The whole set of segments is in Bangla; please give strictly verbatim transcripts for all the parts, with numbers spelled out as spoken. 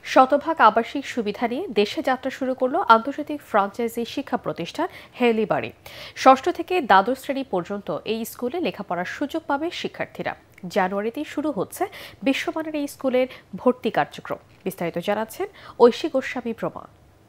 শতভাগ আবাসিক সুবিধা নিয়ে দেশে যাত্রা শুরু করলো আন্তর্জাতিক ফ্রাঞ্চাইজি শিক্ষা প্রতিষ্ঠান হেইলিবারি। ষষ্ঠ থেকে দ্বাদশ শ্রেণী পর্যন্ত এই স্কুলে লেখাপড়ার সুযোগ পাবে শিক্ষার্থীরা। জানুয়ারিতেই শুরু হচ্ছে বিশ্বমানের এই স্কুলের ভর্তি কার্যক্রম। বিস্তারিত জানাচ্ছেন ঐশী গোস্বামী প্রমা।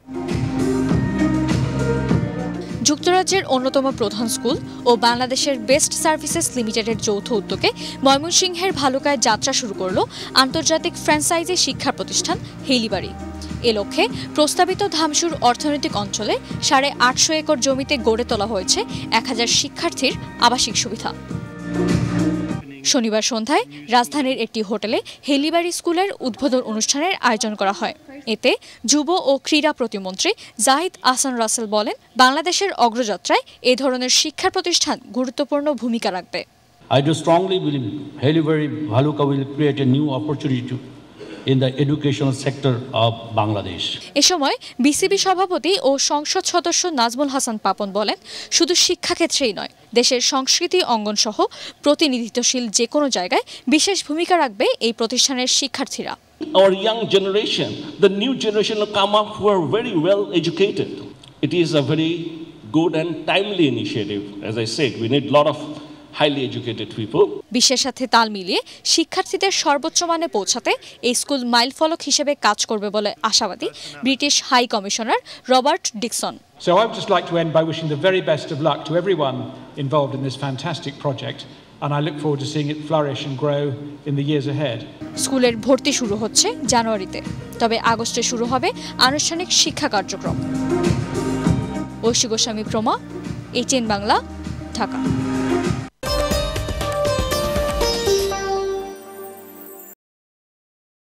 যুক্তরাজ্যের অন্যতম প্রধান স্কুল ও বাংলাদেশের বেস্ট সার্ভিসেস লিমিটেডের যৌথ উদ্যোগে ময়মনসিংহের ভালুকায় যাত্রা শুরু করল আন্তর্জাতিক ফ্র্যাঞ্চাইজি শিক্ষা প্রতিষ্ঠান হেইলিবারি। এ লক্ষ্যে প্রস্তাবিত ধামসুর অর্থনৈতিক অঞ্চলে সাড়ে আটশো একর জমিতে গড়ে তোলা হয়েছে এক হাজার শিক্ষার্থীর আবাসিক সুবিধা। শনিবার সন্ধ্যায় রাজধানীর একটি হোটেলে হেইলিবারি স্কুলের উদ্বোধন অনুষ্ঠানের আয়োজন করা হয়। এতে যুব ও ক্রীড়া প্রতিমন্ত্রী জাহিদ আহসান রাসেল বলেন, বাংলাদেশের অগ্রযাত্রায় এ ধরনের শিক্ষা প্রতিষ্ঠান গুরুত্বপূর্ণ ভূমিকা রাখবে। I do strongly believe Haileybury Bhaluka will create a new opportunity in the educational sector of Bangladesh. এ সময় বিসিবি সভাপতি ও সংসদ সদস্য নাজমুল হাসান পাপন বলেন, শুধু শিক্ষাক্ষেত্রেই নয়, দেশের সংস্কৃতি অঙ্গন সহ প্রতিনিধিত্বশীল যে কোনো জায়গায় বিশেষ ভূমিকা রাখবে এই প্রতিষ্ঠানের শিক্ষার্থীরা। Our young generation, the new generation will come up who are very well educated. It is a very good and timely initiative. As I said, we need a lot of highly educated people. বিশ্বের সাথে তাল মিলিয়ে শিক্ষার্থীদের সর্বোচ্চ মানে পৌঁছাতে এই স্কুল মাইলফলক হিসেবে কাজ করবে বলে আশাবাদী British high commissioner Robert Dickson. So I would just like to end by wishing the very best of luck to everyone involved in this fantastic project, and I look forward to seeing it flourish and grow in the years ahead. স্কুলের ভর্তি শুরু হচ্ছে জানুয়ারিতে, তবে আগস্টে শুরু হবে আনুষ্ঠানিক শিক্ষা কার্যক্রম। ঐশী গোস্বামী প্রমা, এটিএন বাংলা, ঢাকা।